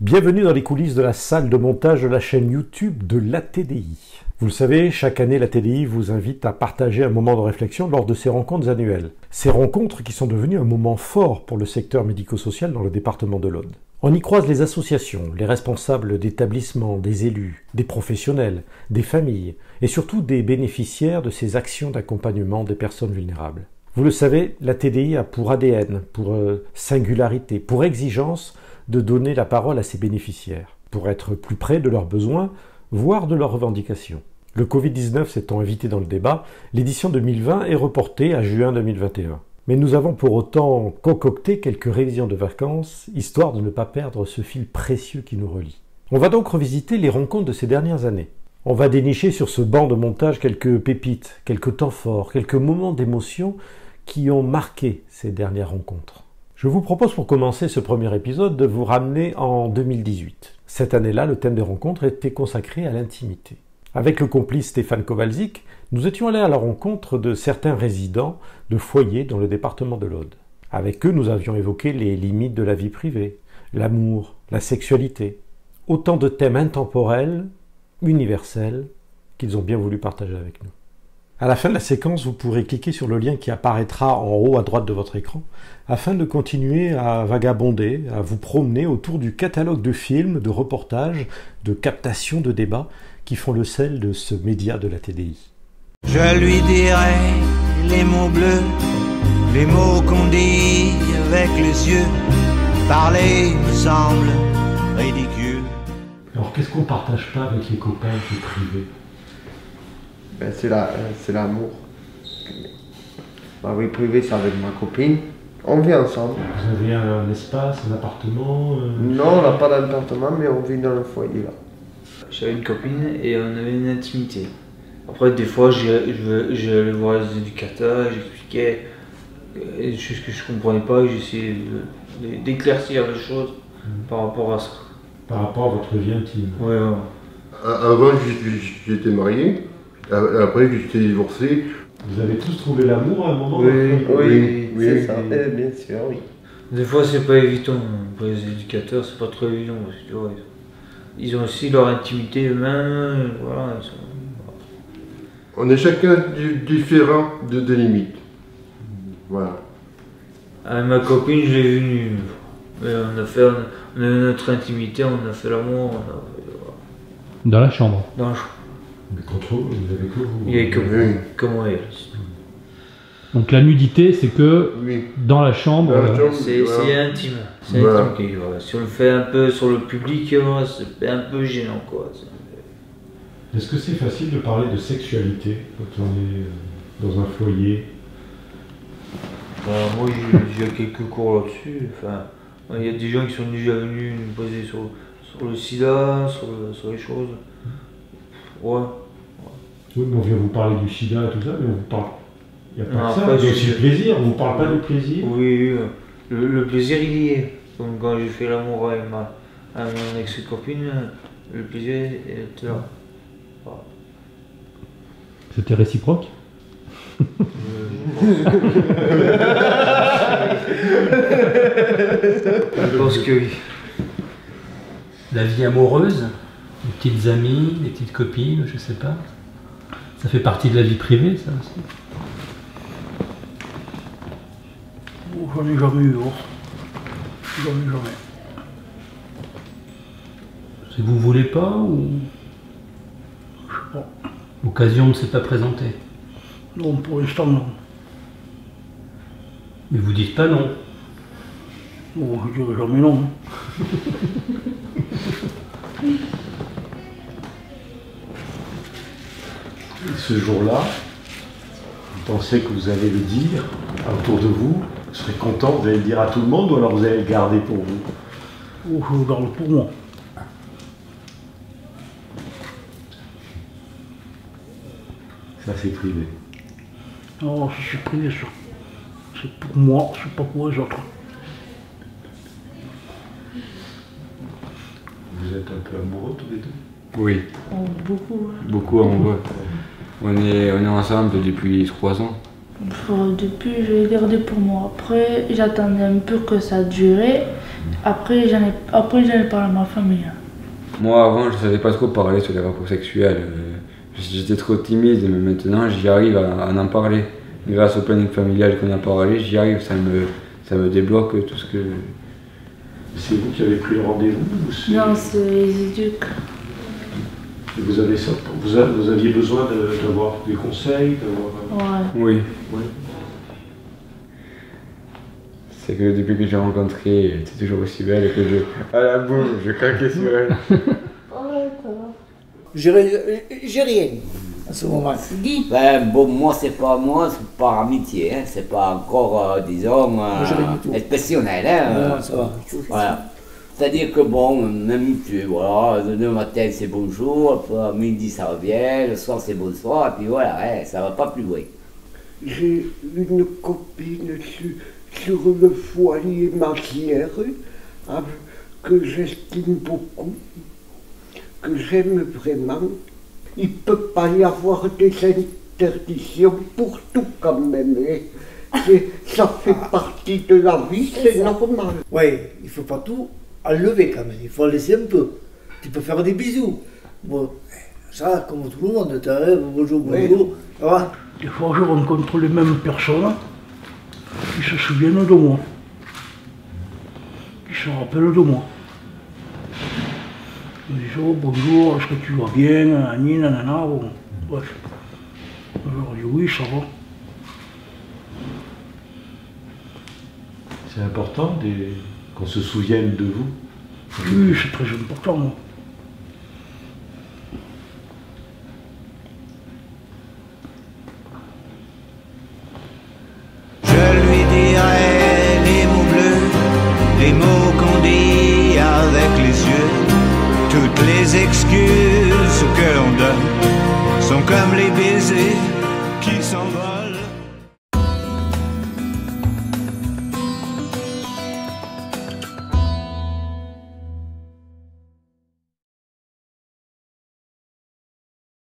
Bienvenue dans les coulisses de la salle de montage de la chaîne YouTube de l'ATDI. Vous le savez, chaque année, l'ATDI vous invite à partager un moment de réflexion lors de ses rencontres annuelles. Ces rencontres qui sont devenues un moment fort pour le secteur médico-social dans le département de l'Aude. On y croise les associations, les responsables d'établissements, des élus, des professionnels, des familles et surtout des bénéficiaires de ces actions d'accompagnement des personnes vulnérables. Vous le savez, l'ATDI a pour ADN, pour singularité, pour exigence de donner la parole à ses bénéficiaires, pour être plus près de leurs besoins, voire de leurs revendications. Le Covid-19 s'étant invité dans le débat, l'édition 2020 est reportée à juin 2021. Mais nous avons pour autant concocté quelques révisions de vacances, histoire de ne pas perdre ce fil précieux qui nous relie. On va donc revisiter les rencontres de ces dernières années. On va dénicher sur ce banc de montage quelques pépites, quelques temps forts, quelques moments d'émotion qui ont marqué ces dernières rencontres. Je vous propose pour commencer ce premier épisode de vous ramener en 2018. Cette année-là, le thème des rencontres était consacré à l'intimité. Avec le complice Stéphane Kowalczyk, nous étions allés à la rencontre de certains résidents de foyers dans le département de l'Aude. Avec eux, nous avions évoqué les limites de la vie privée, l'amour, la sexualité, autant de thèmes intemporels, universels, qu'ils ont bien voulu partager avec nous. À la fin de la séquence, vous pourrez cliquer sur le lien qui apparaîtra en haut à droite de votre écran afin de continuer à vagabonder, à vous promener autour du catalogue de films, de reportages, de captations, de débats qui font le sel de ce média de l'ATDI. Je lui dirai les mots bleus, les mots qu'on dit avec les yeux. Parler me semble ridicule. Alors qu'est-ce qu'on partage pas avec les copains qui est privé? C'est l'amour. Ma vie privée, c'est avec ma copine. On vit ensemble. Vous avez un espace, un appartement Non, on n'a pas d'appartement, mais on vit dans le foyer là. J'avais une copine et on avait une intimité. Après, des fois, j'allais voir les éducateurs, j'expliquais des choses que je ne comprenais pas, j'essayais d'éclaircir les choses par rapport à ça. Par rapport à votre vie intime? Ouais. Avant, j'étais marié. Après, j'étais divorcé. Vous avez tous trouvé l'amour à un moment? Oui, c'est ça, bien sûr, oui. Des fois, c'est pas évident. Pour les éducateurs, c'est pas trop évident. Parce que, ouais, ils ont aussi leur intimité eux-mêmes. Voilà, On est chacun différent des limites. Voilà. Avec ma copine, je l'ai vue. On a eu notre intimité, on a fait l'amour. Dans la chambre? Dans la chambre. Mais contre vous, vous avez que vous. Il n'y avait que moi et elle. Donc la nudité, c'est que Oui. dans la chambre... C'est intime. C'est Voilà. intime. Voilà. Si on le fait un peu sur le public, c'est un peu gênant, quoi. Est-ce que c'est facile de parler de sexualité quand on est dans un foyer? Moi, j'ai quelques cours là-dessus. Enfin, il y a des gens qui sont déjà venus nous poser sur le sida, sur les choses. Ouais. Oui, mais on vient vous parler du sida et tout ça, mais on vous parle. Il n'y a pas Non, que ça, après, il y a aussi le plaisir, on ne vous parle pas du plaisir. Oui, le plaisir il y est. Comme quand j'ai fait l'amour avec mon ex-copine, le plaisir était là. Voilà. C'était réciproque? Je pense que oui. La vie amoureuse, les petites amies, les petites copines, je sais pas. Ça fait partie de la vie privée, ça aussi? J'en ai jamais eu, jamais. Si vous voulez pas ou... Je sais pas. L'occasion ne s'est pas présentée? Non, pour l'instant, non. Mais vous dites pas non? Bon, je dirais jamais non. Ce jour-là, vous pensez que vous allez le dire autour de vous, vous serez content, vous allez le dire à tout le monde ou alors vous allez le garder pour vous? Oh, je le garde pour moi. Ça c'est privé. Non, c'est privé ça. C'est pour moi, c'est pas pour les autres. Vous êtes un peu amoureux tous les deux? Oui, Oh, beaucoup. beaucoup amoureux. On est ensemble depuis 3 ans. Depuis, je l'ai gardé pour moi. Après, j'attendais un peu que ça durait, Après, j'en ai parlé à ma famille. Moi, avant, je savais pas trop parler sur les rapports sexuels. J'étais trop timide, mais maintenant, j'y arrive à en parler. Grâce au planning familial qu'on a parlé, j'y arrive, ça me débloque tout ce que... C'est vous qui avez pris le rendez-vous ou Non, c'est les éduques. Vous aviez besoin d'avoir des conseils, d'avoir... Ouais. Oui. Ouais. C'est que depuis que j'ai rencontré, elle était toujours aussi belle que à la boum, je craquais sur elle. J'ai rien à ce moment. Dis. Ben, bon, moi, c'est pas amitié, hein, c'est pas encore, disons, exceptionnel. Hein, ça va. Voilà. C'est-à-dire que bon, on amitié, voilà, le matin c'est bonjour, après, à midi ça revient, le soir c'est bonsoir, et puis voilà, hein, ça va pas plus loin. J'ai une copine sur le foyer machière que j'estime beaucoup, que j'aime vraiment. Il ne peut pas y avoir des interdictions pour tout quand même. Ça fait partie de la vie, c'est normal. Oui, il ne faut pas tout enlever quand même, il faut laisser un peu. Tu peux faire des bisous. Bon, ça, comme tout le monde, tu arrives, bonjour, ça va. Des fois, je rencontre les mêmes personnes qui se souviennent de moi, qui se rappellent de moi. Ils me disent oh, bonjour, est-ce que tu vas bien, nanani, nanana, bon, bref. Je leur dis oui, ça va. C'est important qu'on se souvienne de vous. Oui, c'est très important. Moi. Je lui dirai les mots bleus, les mots qu'on dit avec les yeux. Toutes les excuses que l'on donne sont comme les baisers qui s'envolent.